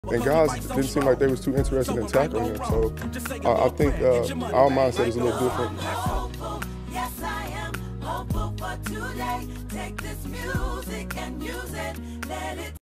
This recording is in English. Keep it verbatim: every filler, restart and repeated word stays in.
And guys didn't seem like they was too interested in tackling him. So I, I think uh, our mindset is a little different. Yes, I am hopeful for today. Take this music and use it. Let it